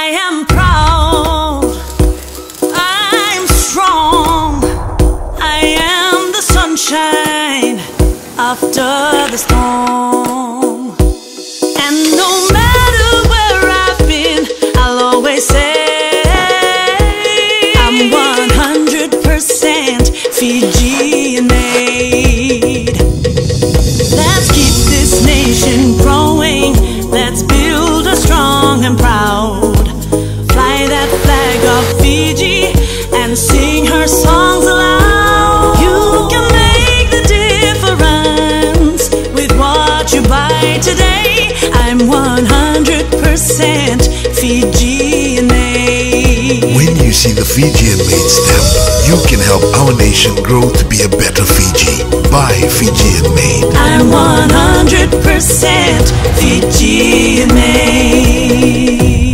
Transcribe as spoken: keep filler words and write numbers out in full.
am proud, I'm strong, I am the sunshine after the storm. And no matter where I've been, I'll always say I'm one hundred percent Fijian made. Let's keep this nation growing, let's build a strong and proud. Fly that flag of Fiji and sing her songs aloud. You can make the difference with what you buy today. I'm one hundred percent Fijian made. When you see the Fijian made stamp, you can help our nation grow to be a better Fiji. Buy Fijian made. I'm one hundred percent Fijian made.